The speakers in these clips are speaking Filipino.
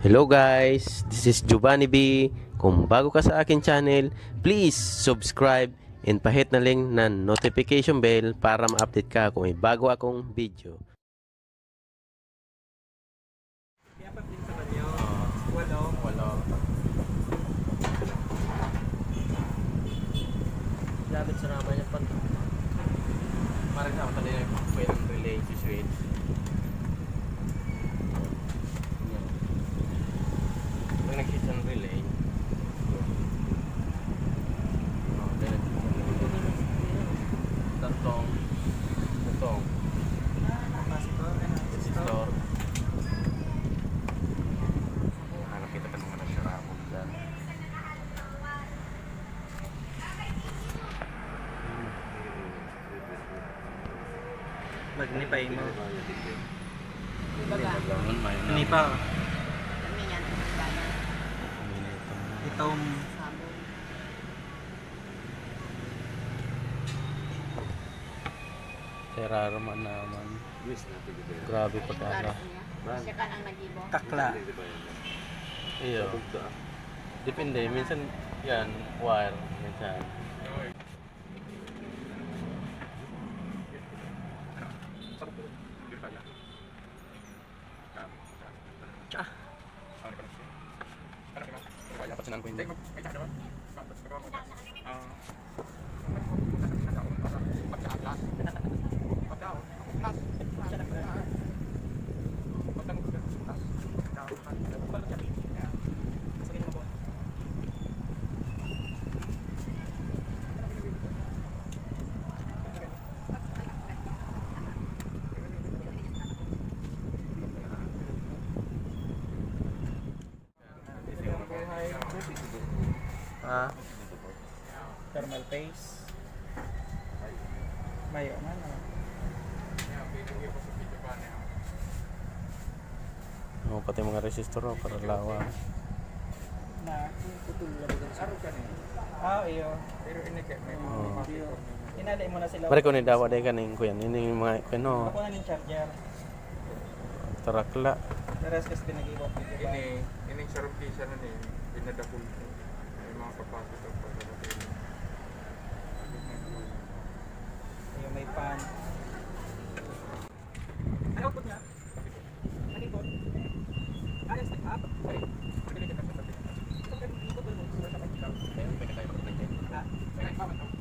Hello guys, this is Giovanni B. Kung bago ka sa akin channel, please subscribe and pahit na link na notification bell para ma-update ka kung may bago akong video. Dapat sa naman yung pan. Marang sama tali na yung pwedeng relay si switch. Pag nag-hit ng relay, tatong resistor. Hanap kita kan mga nagsarapog dyan. Magnify mo. Ini pa. Itong Seraro man naman. Grabe pagkala. Siya kan ang nag-ibo. takla. Iyo. Depende. Minsan yan, wire. Minsan. Ah, Thermal paste. Mayo man. oh, pati mga resistor oh, para lawa. Na putol na dagan. Iyo. Pero ini kay may Oh. inalay mo na sila. Mari ko ni dawa day kaning ko yan. Ini yung mga kuno. Ako na ning charger. Tarakla. Teres kasi pinag-ibo. Ini sarap kisa na ni pinadakul ko. May mga papasok at pagkakataon. Iyo may pan. Ano output niya? Ano input? Ano step up? Sorry. Pagkili ka sa sabi. Input mo sa pagkakaw. Kaya pwede tayo mag-maintain. Kaya pa man to.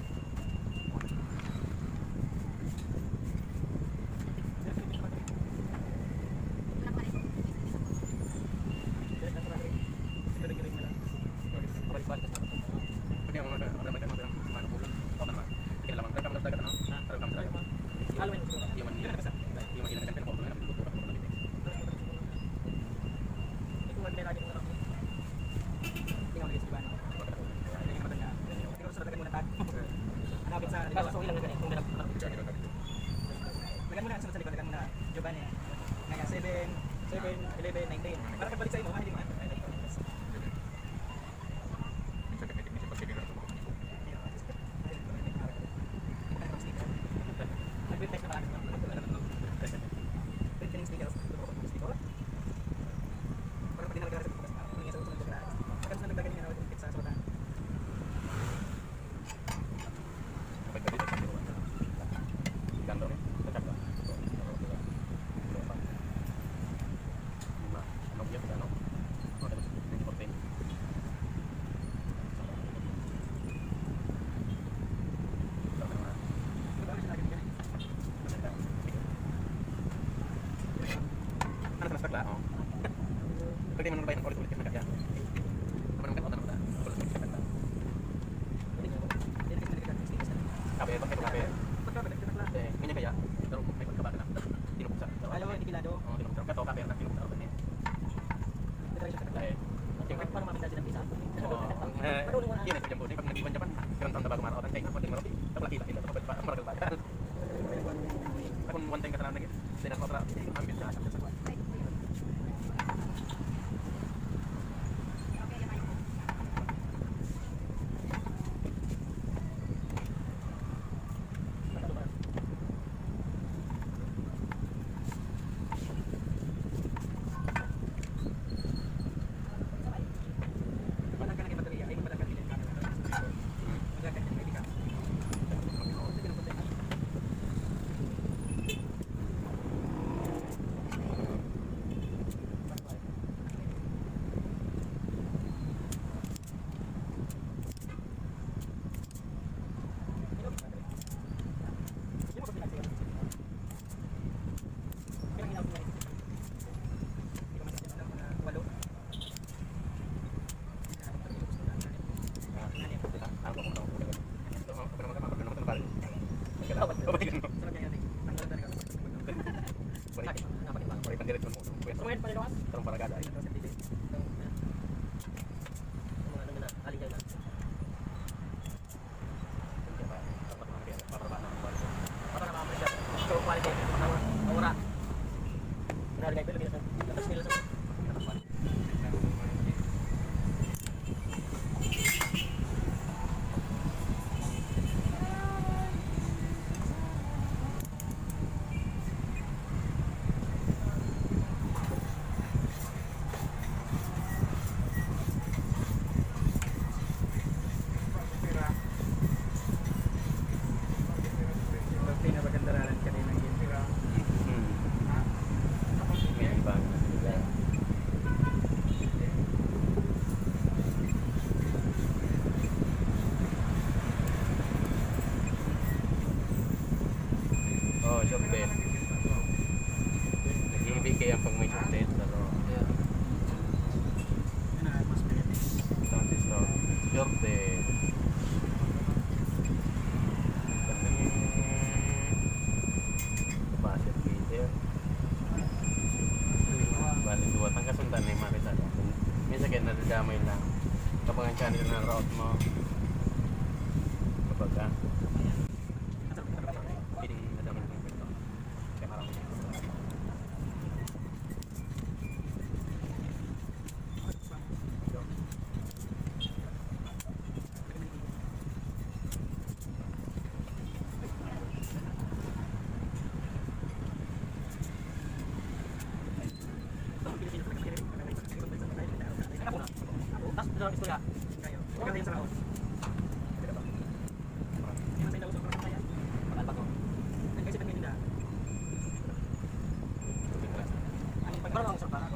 Lagyan mo na sa likod, lagyan mo na Giovanni. Ngayon 7, 11, 19. Para kagbalik sa imo, hindi mo pwede mo nang bayan ulit-ulit ka na kaya. Naman ang ganda ulit-ulit. Kape, kape. Ganyan kaya. Pero may pagkabaga na. Tinupuksa. Ayaw hindi kilado. Oo, tinupuksa. Kato, kape na tinupuksa. Para mapinda silang isa. Yan ay po. Pag nag-iwan Japan, karon taon na bago maraw. Kaya pwede mo rin. Tapos kita. Tapos maragal ba? Kung one time ka na naging. Then ako tra. Ambit na. Kumain pa rin ako. Tarong paragada ay. Mga ano na, aligay na. Para nakamamasya. So, quality. Mawara. Naligay pa lang nila. Tapos nila sa... Pinapagandaralan kanina ng game. May ibang nila. Oh, short bed. Nag-ibig kayo pag may short bed. Pero, sound system. Short bed. Basket feeder. Bali duwa. Ang kasundan na yung makita. Minsan kaya nadadamay lang. Kapag ang channel na route mo. Kapag feeding nadamay lang yung kwento. Kaya marami yung Tapos doon ang istorya. Maganda yung sa ako. Yung may nausap ko ng kaya. Bakal ba ko? Nagkaisipan ngayon na. Parang ang sarap.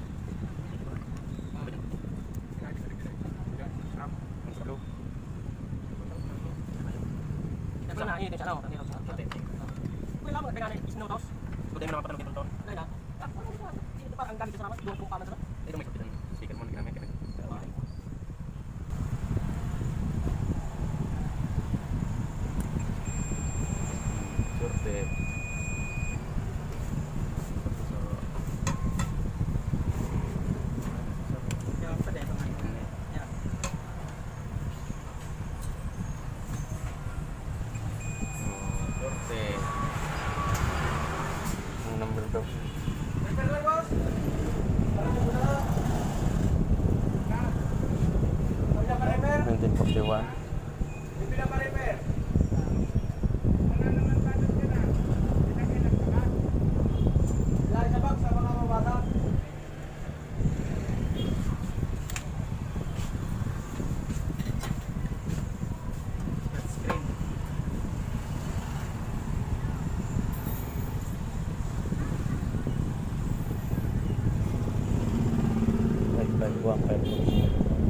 Kita na ini sa ano? Wala mo kaya ni snow toss. Kuday mo naman patanong kitong taon. Ay na. Ini pa ang gamit sa naman. Doon po pa man sa. Ito may kapitan. Speaker mo na ginamit. Sorte. Yung pa din. Yeah. Sorte. Ang number daw. 1941. Screen. Buang kayo.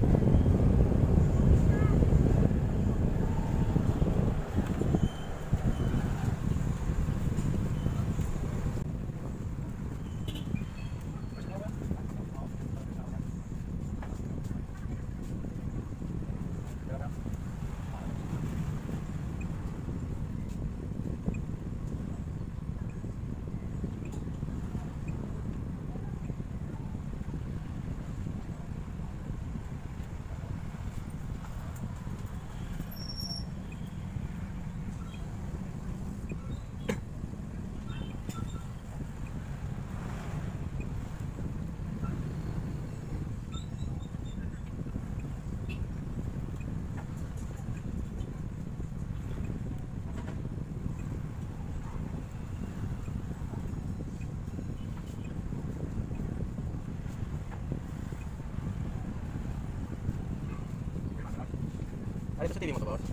Ada sa TV mo to, boss?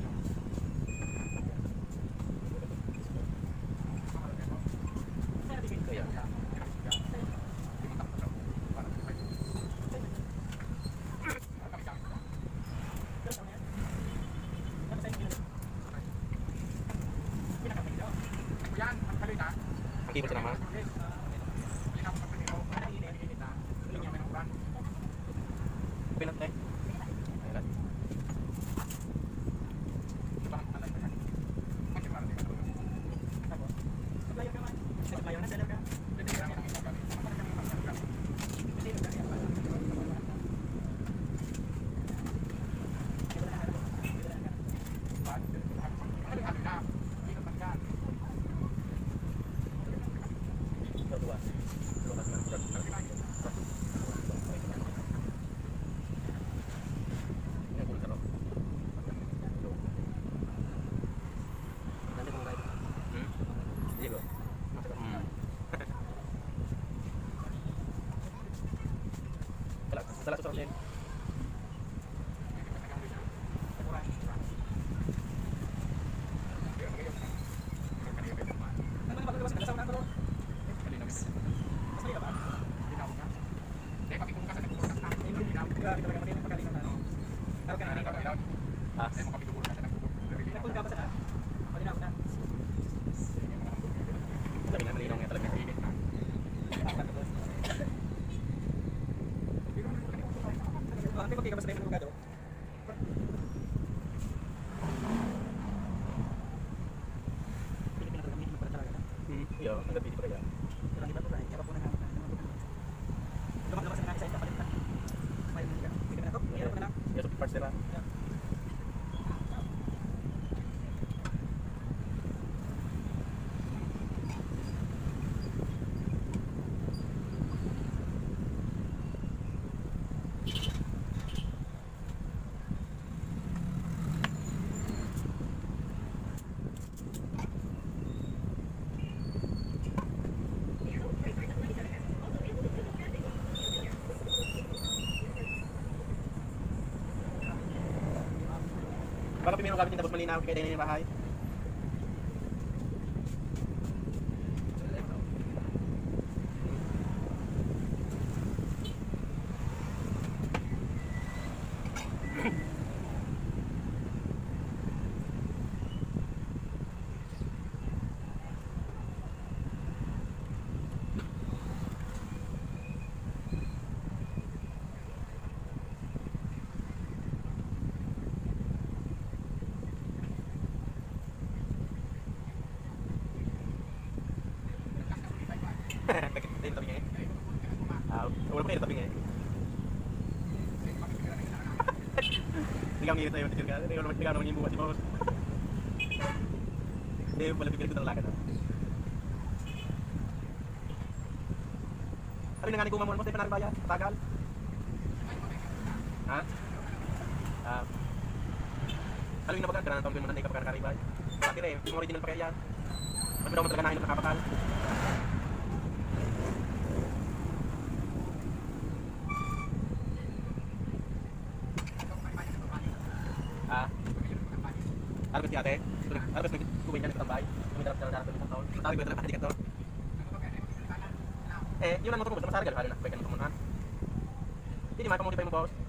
Kaya. Ang keyboard naman. Pinat eh. Ayan. Sa susunod din. Sabi na malinaw nga talaga. Iya, ang gabi di pa kaya. Ya, so parts nila. Baka pimino gamit niya tapos malinaw kaya din yung bahay. Bakit din tabi niya eh? Wala pa kayo tabi niya eh. Hindi kami nito yung titir ka. Hindi ka naman yung bukas si boss. Hindi, wala bibili ko ng lakad. Sabi na nga ni Kumamon mo, tayo pa narin tagal. Ha? Sabi na baga, ganang taon ko yung mananay ka pagkakaribay. Pati rin, yung original pa kaya yan. Mas mo daw mo talaga nahin ng nakapakal. Ano ba si ate? Ano ba si kumain niya nagtambay? Kumitarap siya na dapat ng taon. Tawag ko ito na indikator. Yun ang motor mo. Masarga ka na. Baikan mo muna. Hindi man pamulipay mo boss.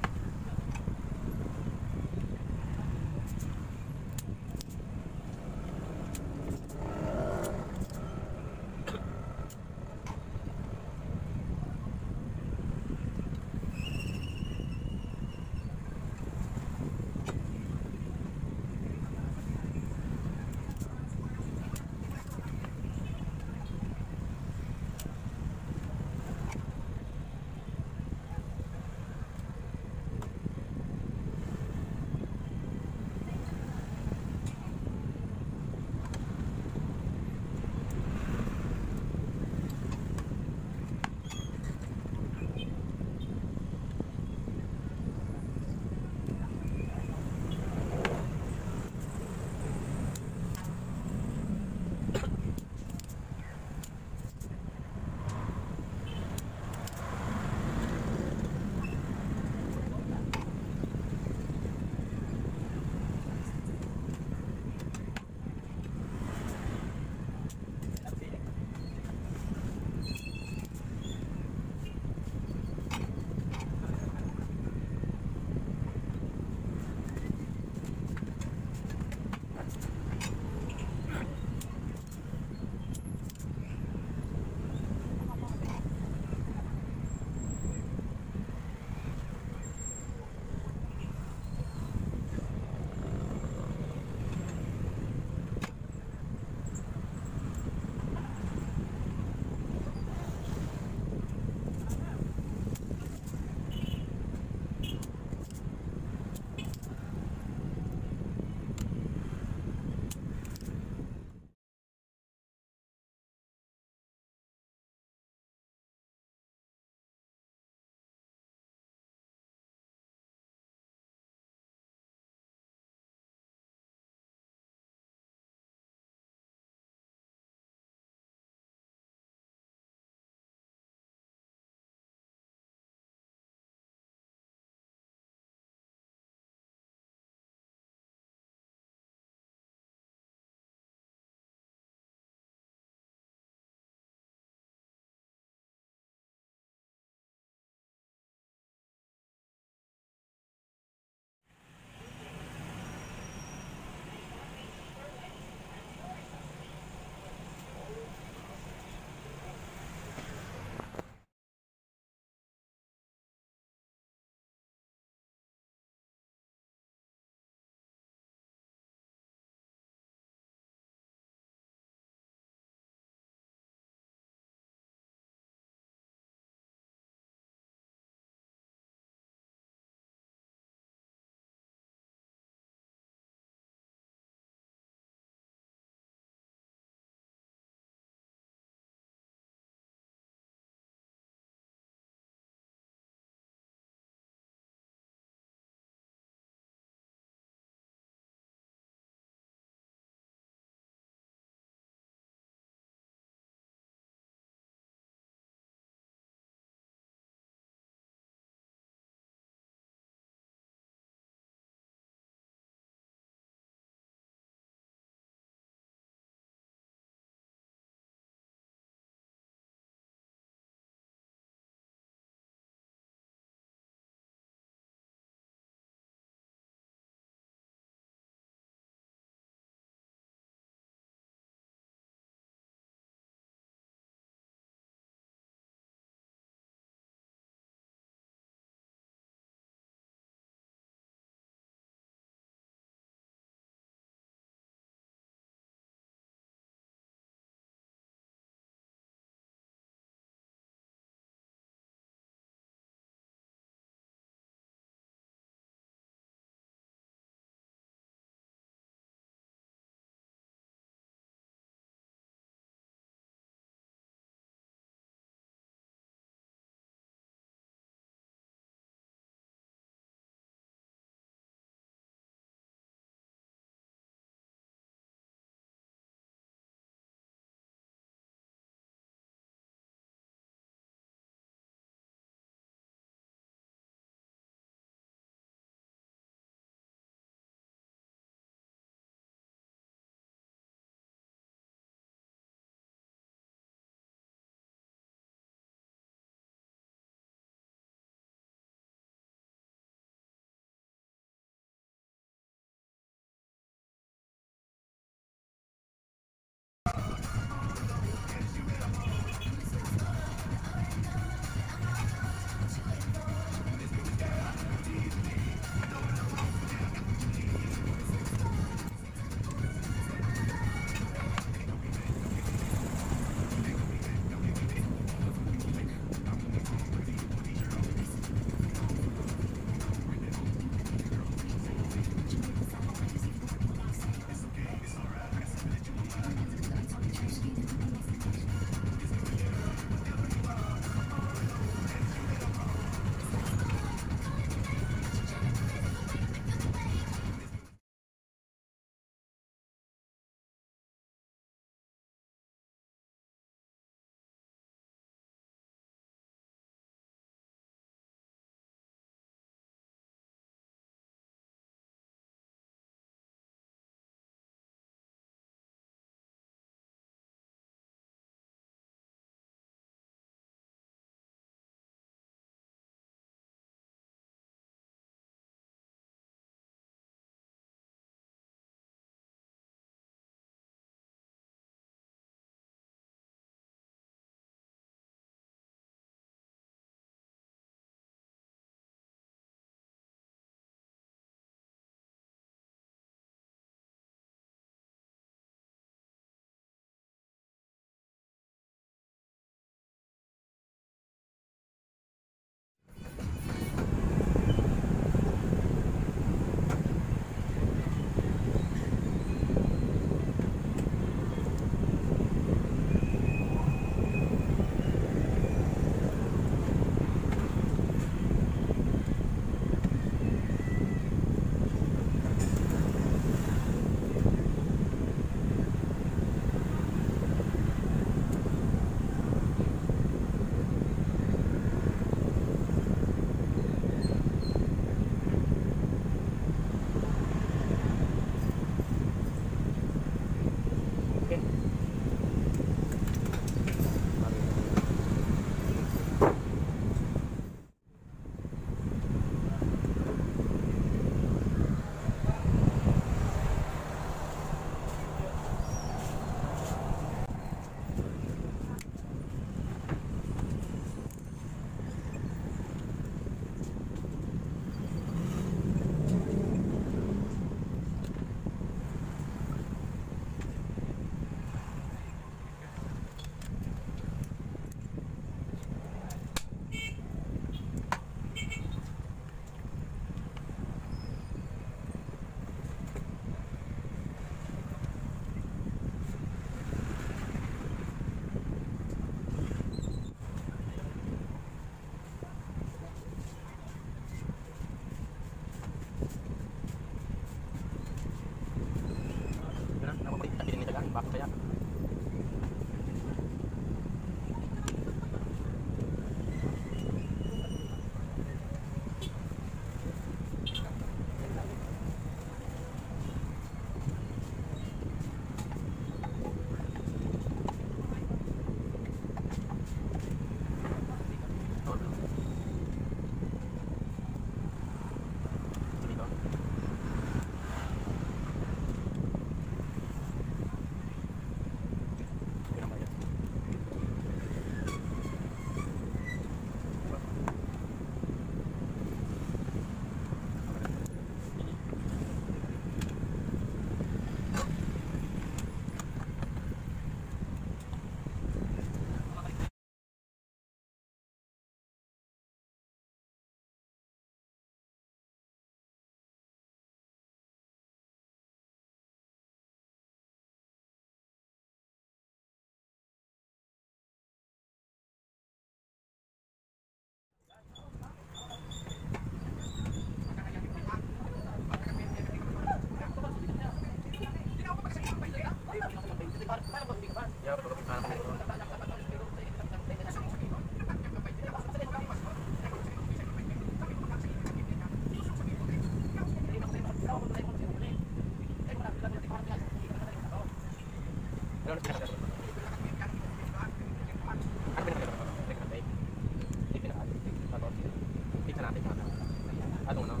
Atong ano?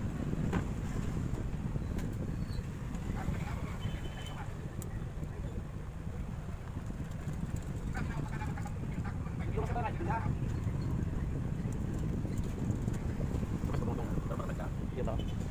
Yung sa barang, wala. Mas tumutong. Tama ka. Dito.